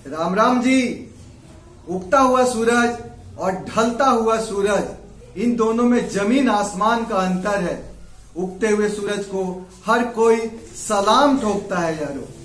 राम राम जी। उगता हुआ सूरज और ढलता हुआ सूरज, इन दोनों में जमीन आसमान का अंतर है। उगते हुए सूरज को हर कोई सलाम ठोकता है यारो।